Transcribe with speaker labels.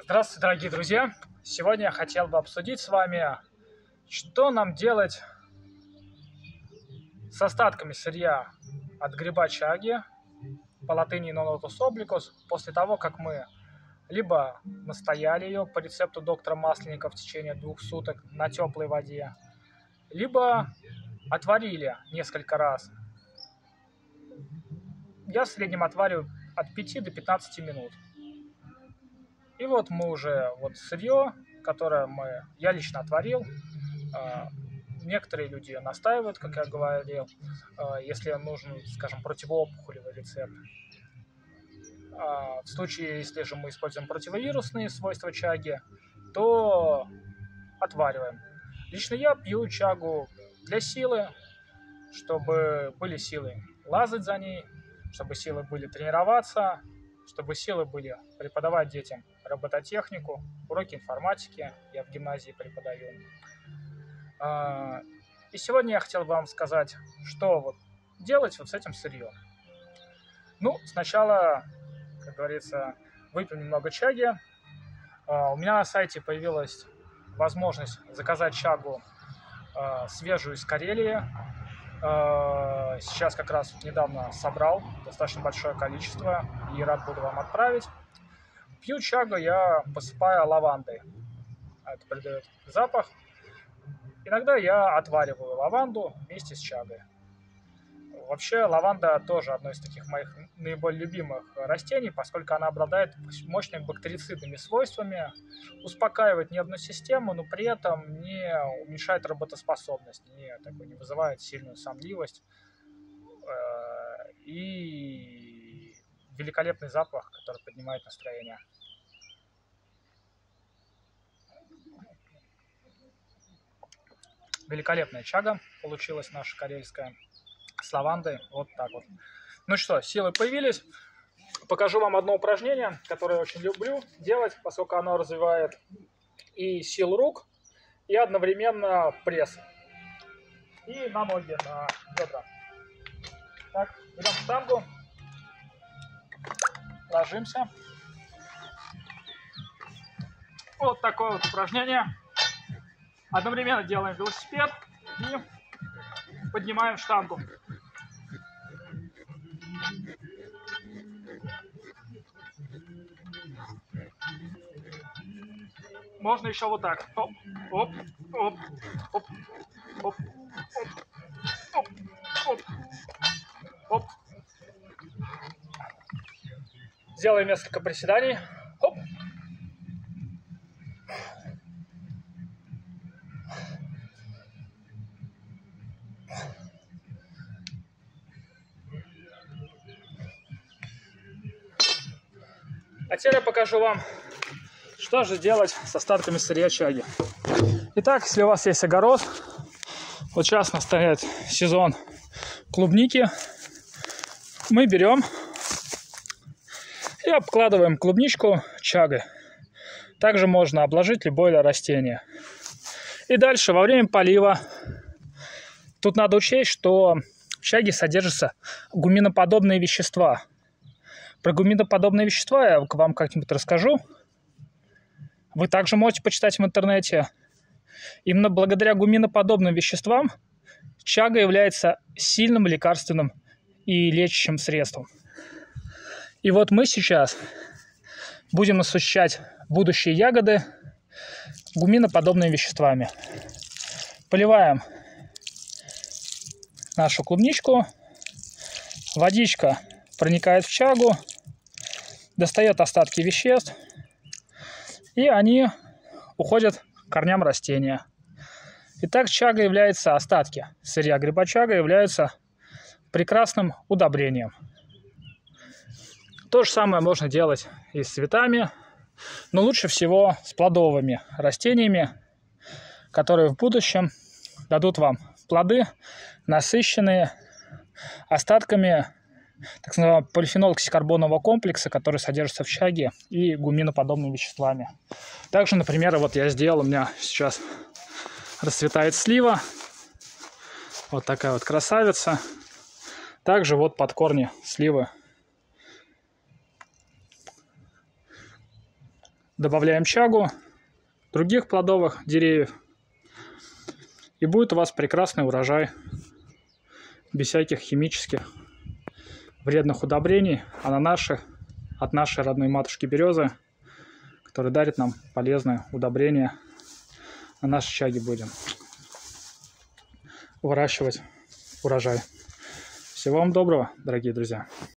Speaker 1: Здравствуйте, дорогие друзья! Сегодня я хотел бы обсудить с вами, что нам делать с остатками сырья от гриба чаги, по латыни non-lotus obliquus, после того, как мы либо настояли ее по рецепту доктора Масленникова в течение 2 суток на теплой воде, либо отварили несколько раз. Я в среднем отвариваю от 5 до 15 минут. И вот мы уже сырье, которое я лично отварил. Некоторые люди настаивают, как я говорил, если нужен, скажем, противоопухолевый рецепт. В случае, если же мы используем противовирусные свойства чаги, то отвариваем. Лично я пью чагу для силы, чтобы были силы лазать за ней, чтобы силы были тренироваться, чтобы силы были преподавать детям робототехнику, уроки информатики, я в гимназии преподаю. И сегодня я хотел вам сказать, что делать с этим сырьем. Ну, сначала, как говорится, выпьем немного чаги. У меня на сайте появилась возможность заказать чагу свежую из Карелии. Сейчас как раз недавно собрал достаточно большое количество и рад буду вам отправить. Пью чагу я посыпаю лавандой. Это придает запах. Иногда я отвариваю лаванду вместе с чагой. Вообще лаванда тоже одно из таких моих наиболее любимых растений, поскольку она обладает мощными бактерицидными свойствами, успокаивает нервную систему, но при этом не уменьшает работоспособность, не вызывает сильную сонливость и великолепный запах, который поднимает настроение. Великолепная чага получилась наша карельская с лавандой. Вот так вот. Ну что, силы появились. Покажу вам одно упражнение, которое я очень люблю делать, поскольку оно развивает и силу рук, и одновременно пресс. И на ноги, на бедра. Так, берем штангу, ложимся. Вот такое вот упражнение. Одновременно делаем велосипед и поднимаем штангу. Можно еще вот так. Оп, оп, оп, оп, оп, оп, оп, оп. Сделаем несколько приседаний. Оп. А теперь я покажу вам, что же делать с остатками сырья чаги. Итак, если у вас есть огород, вот сейчас настанет сезон клубники, мы берем и обкладываем клубничку чагой. Также можно обложить любое растение. И дальше, во время полива, тут надо учесть, что в чаге содержатся гуминоподобные вещества. Про гуминоподобные вещества я вам как-нибудь расскажу. Вы также можете почитать в интернете. Именно благодаря гуминоподобным веществам чага является сильным лекарственным и лечащим средством. И вот мы сейчас будем насыщать будущие ягоды гуминоподобными веществами. Поливаем нашу клубничку. Водичка проникает в чагу, достает остатки веществ, и они уходят к корням растения. Итак, чага является, остатки сырья гриба чага являются прекрасным удобрением. То же самое можно делать и с цветами, но лучше всего с плодовыми растениями, которые в будущем дадут вам плоды, насыщенные остатками так называемого полифенол-оксикарбонового комплекса, который содержится в чаге, и гуминоподобными веществами. Также, например, вот я сделал, у меня сейчас расцветает слива. Вот такая вот красавица. Также вот под корни сливы добавляем чагу других плодовых деревьев. И будет у вас прекрасный урожай. Без всяких химических вредных удобрений. А от нашей родной матушки березы, которая дарит нам полезное удобрение. На нашей чаге будем выращивать урожай. Всего вам доброго, дорогие друзья.